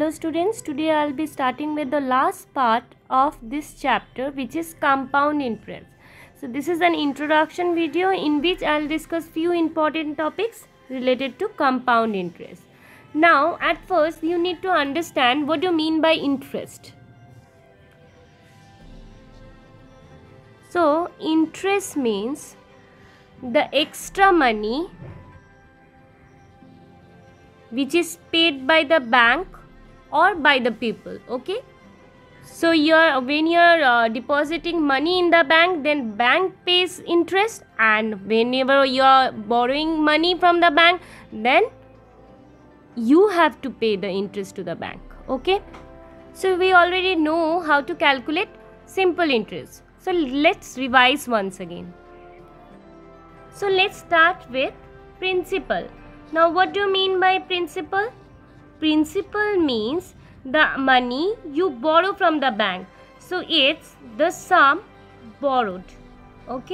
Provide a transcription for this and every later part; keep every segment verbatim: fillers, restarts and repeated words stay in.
Hello students, today I will be starting with the last part of this chapter, which is compound interest. So this is an introduction video in which I will discuss few important topics related to compound interest. Now at first you need to understand what you mean by interest. So interest means the extra money which is paid by the bank or by the people. Okay, so you're when you're uh, depositing money in the bank, then bank pays interest, and whenever you're borrowing money from the bank, then you have to pay the interest to the bank. Okay, so we already know how to calculate simple interest, so let's revise once again. So let's start with principal. Now what do you mean by principal? Principal means the money you borrow from the bank. So it's the sum borrowed. Okay.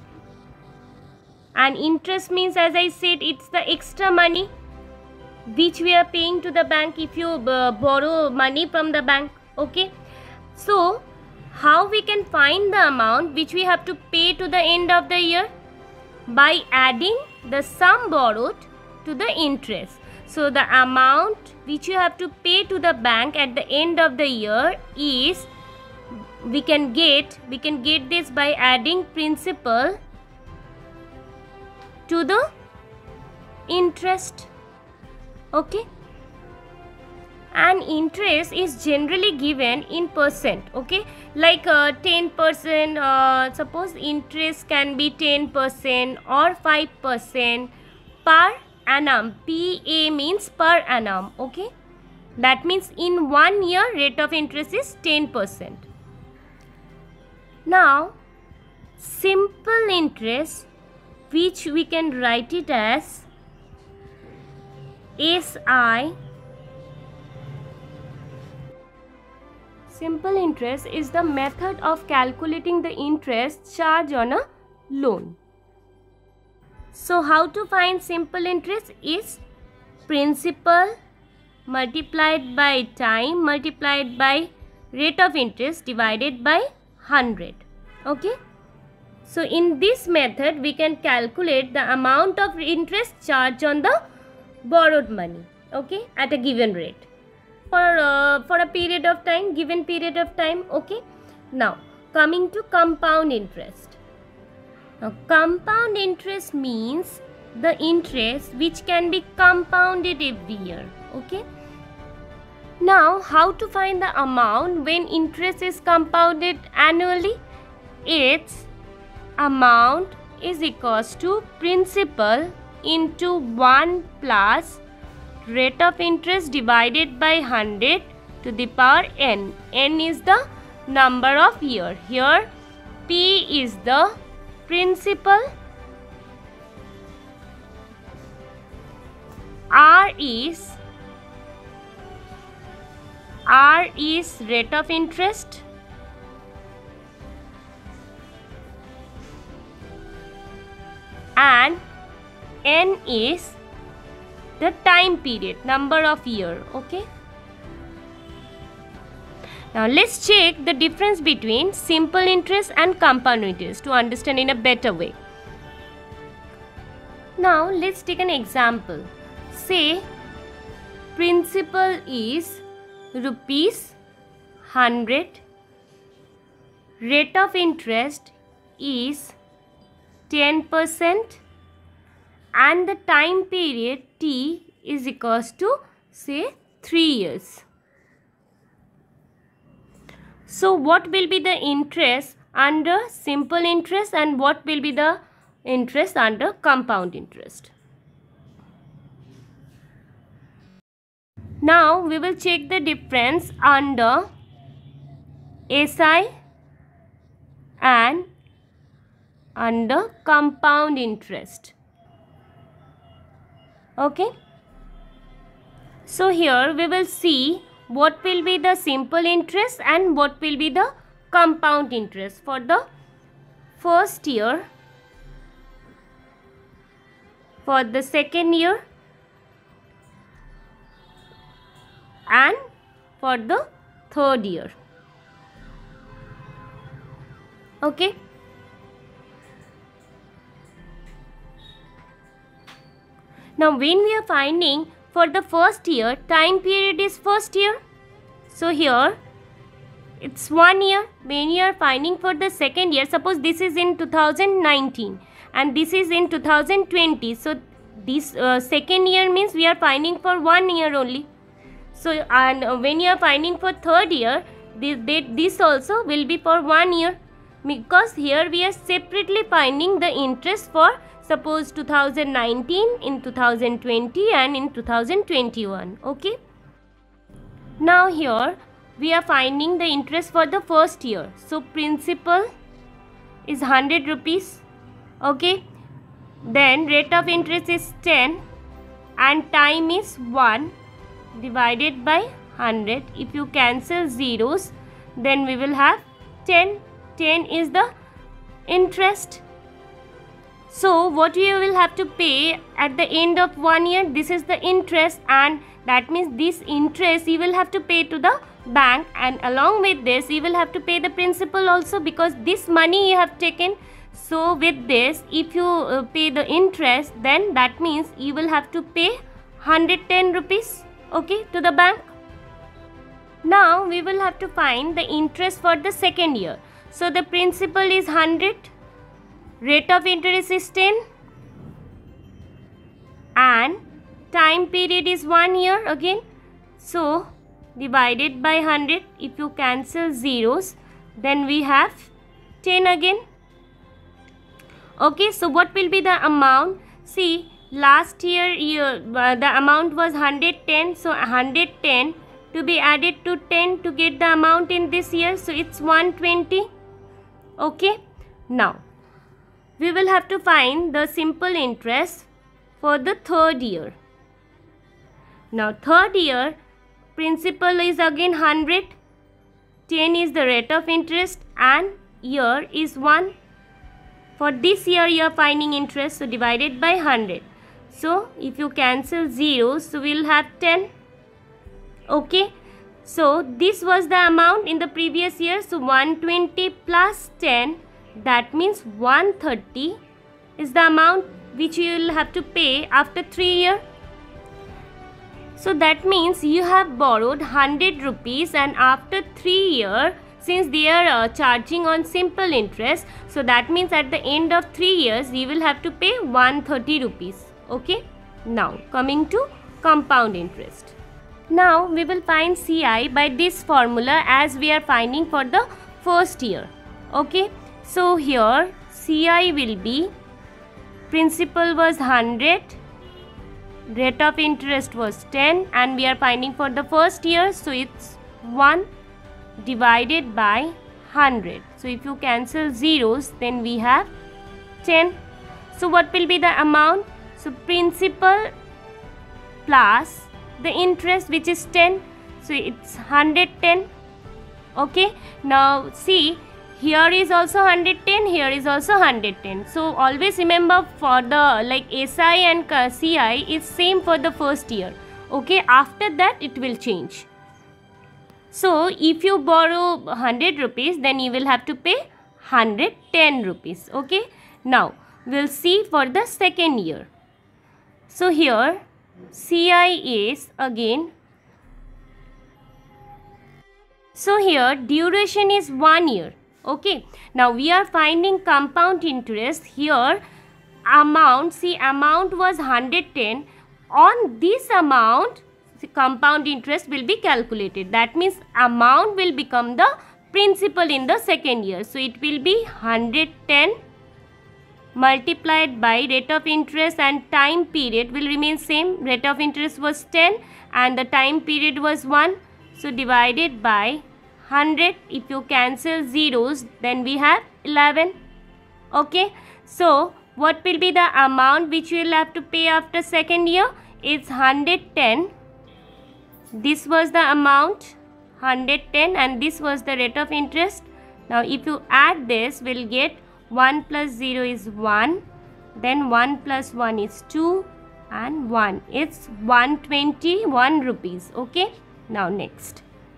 And interest means, as I said, it's the extra money which we are paying to the bank if you uh, borrow money from the bank. Okay. So how we can find the amount which we have to pay to the end of the year? By adding the sum borrowed to the interest. So the amount which you have to pay to the bank at the end of the year is, we can get we can get this by adding principal to the interest. Okay, and interest is generally given in percent. Okay, like uh, ten percent, uh, suppose interest can be ten percent or five percent per annum. P A means per annum. Okay, that means in one year rate of interest is ten percent. Now simple interest, which we can write it as S I. Simple interest is the method of calculating the interest charged on a loan. So how to find simple interest is principal multiplied by time multiplied by rate of interest divided by one hundred. Okay. So in this method we can calculate the amount of interest charged on the borrowed money. Okay, at a given rate for uh, for a period of time, given period of time. Okay. Now coming to compound interest. Now compound interest means the interest which can be compounded every year. Okay. Now how to find the amount when interest is compounded annually? Its amount is equals to principal into one plus rate of interest divided by one hundred to the power n. N is the number of year. Here P is the principal, R is R is rate of interest, and N is the time period, number of year. Okay. Now let's check the difference between simple interest and compound interest to understand in a better way. Now let's take an example. Say principal is rupees one hundred, rate of interest is ten percent, and the time period T is equals to say three years. So what will be the interest under simple interest and what will be the interest under compound interest? Now we will check the difference under S I and under compound interest. Okay. So here we will see what will be the simple interest and what will be the compound interest for the first year, for the second year, and for the third year. Okay. Now when we are finding for the first year, time period is first year. So here it's one year. When you are finding for the second year, suppose this is in two thousand nineteen and this is in two thousand twenty. So this uh, second year means we are finding for one year only. So and uh, when you are finding for third year, this, this also will be for one year, because here we are separately finding the interest for suppose two thousand nineteen, in two thousand twenty and in two thousand twenty-one. Okay. Now here we are finding the interest for the first year. So principal is one hundred rupees. Okay. Then rate of interest is ten and time is one divided by one hundred. If you cancel zeros, then we will have ten. ten is the interest. So what you will have to pay at the end of one year, this is the interest, and that means this interest you will have to pay to the bank, and along with this you will have to pay the principal also, because this money you have taken. So with this, if you uh, pay the interest, then that means you will have to pay one hundred ten rupees, okay, to the bank. Now we will have to find the interest for the second year. So the principal is one hundred, rate of interest is ten, and time period is one year again. So divided by one hundred, if you cancel zeros, then we have ten again. Okay, so what will be the amount? See, last year, year uh, the amount was one hundred ten, so one hundred ten to be added to ten to get the amount in this year, so it's one hundred twenty. Okay, now we will have to find the simple interest for the third year. Now third year, principal is again one hundred, ten is the rate of interest, and year is one. For this year you are finding interest, so divided by one hundred. So if you cancel zeros, so we will have ten. Okay, so this was the amount in the previous year, so one hundred twenty plus ten, that means one hundred thirty is the amount which you will have to pay after three years. So that means you have borrowed one hundred rupees, and after three years, since they are uh, charging on simple interest, so that means at the end of three years you will have to pay one hundred thirty rupees. Okay. Now coming to compound interest. Now we will find C I by this formula as we are finding for the first year. Okay. So here C I will be, principal was one hundred, rate of interest was ten, and we are finding for the first year, so it's one divided by one hundred. So if you cancel zeros, then we have ten. So what will be the amount? So principal plus the interest, which is ten, so it's one hundred ten. Okay, now see, here is also one hundred ten, here is also one hundred ten. So always remember, for the like S I and C I is same for the first year. Okay, after that it will change. So if you borrow one hundred rupees, then you will have to pay one hundred ten rupees. Okay, now we'll see for the second year. So here C I is again, so here duration is one year. Okay, now we are finding compound interest. Here amount, see, amount was one hundred ten. On this amount, the compound interest will be calculated. That means amount will become the principal in the second year. So it will be one hundred ten multiplied by rate of interest, and time period will remain same. Rate of interest was ten and the time period was one. So divided by one hundred. If you cancel zeros, then we have eleven. Okay, so what will be the amount which you will have to pay after second year? It's one hundred ten. This was the amount one hundred ten, and this was the rate of interest. Now if you add this, we'll get one plus zero is one, then one plus one is two, and one. It's one hundred twenty-one rupees. Okay, now next.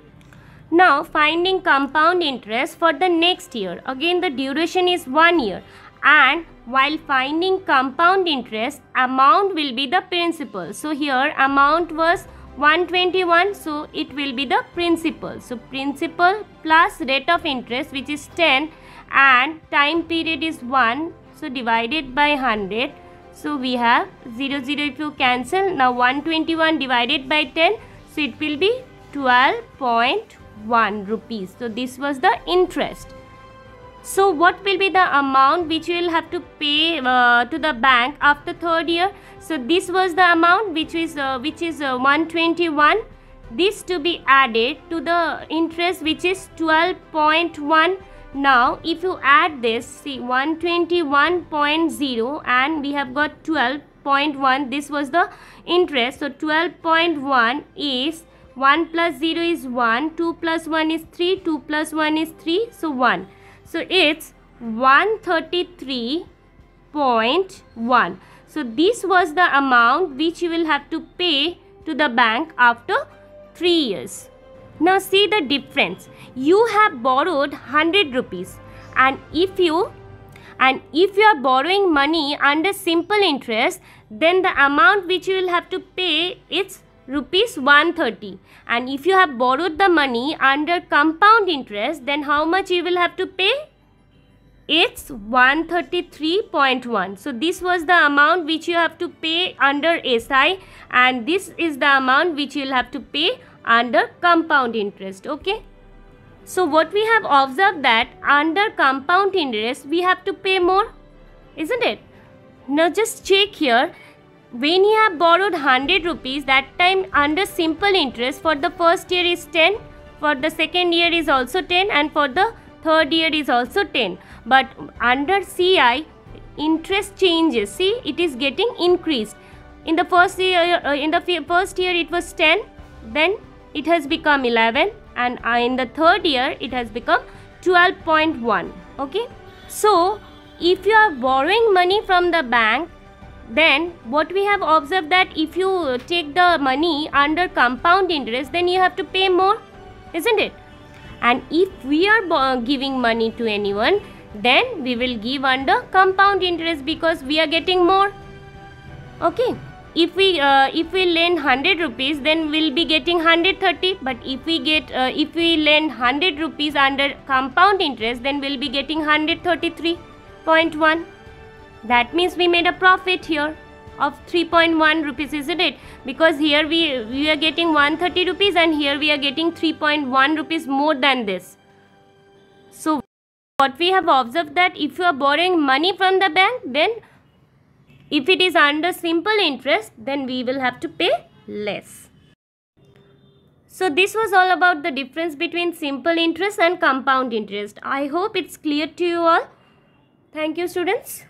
Now finding compound interest for the next year. Again the duration is one year, and while finding compound interest, amount will be the principal. So here amount was one hundred twenty-one, so it will be the principal. So principal plus rate of interest, which is ten, and time period is one, so divided by one hundred. So we have zero zero if you cancel. Now one hundred twenty-one divided by ten, so it will be twelve point one rupees. So this was the interest. So what will be the amount which you will have to pay uh, to the bank after third year? So this was the amount which is uh, which is uh, one hundred twenty-one. This to be added to the interest, which is twelve point one. Now if you add this, see one hundred twenty-one point zero and we have got twelve point one. This was the interest. So twelve point one is one plus zero is one, two plus one is three, two plus one is three, so one. So it's one hundred thirty-three point one. So this was the amount which you will have to pay to the bank after three years. Now see the difference. You have borrowed one hundred rupees, and if you and if you are borrowing money under simple interest, then the amount which you will have to pay is rupees one hundred thirty, and if you have borrowed the money under compound interest, then how much you will have to pay? It's one hundred thirty-three point one. So this was the amount which you have to pay under S I, and this is the amount which you will have to pay under compound interest. Okay, so what we have observed, that under compound interest we have to pay more, isn't it? Now just check here. When you have borrowed one hundred rupees, that time under simple interest for the first year is ten, for the second year is also ten, and for the third year is also ten. But under C I, interest changes. See, it is getting increased. In the first year, uh, in the first year it was ten, then it has become eleven, and uh, in the third year it has become twelve point one. Okay, so if you are borrowing money from the bank, then what we have observed, that if you take the money under compound interest, then you have to pay more, isn't it? And if we are giving money to anyone, then we will give under compound interest because we are getting more. Okay, if we uh, if we lend one hundred rupees, then we'll be getting one hundred thirty. But if we get uh, if we lend one hundred rupees under compound interest, then we'll be getting one hundred thirty-three point one. That means we made a profit here of three point one rupees, isn't it? Because here we, we are getting one hundred thirty rupees, and here we are getting three point one rupees more than this. So what we have observed, that if you are borrowing money from the bank, then if it is under simple interest, then we will have to pay less. So this was all about the difference between simple interest and compound interest. I hope it's clear to you all. Thank you, students.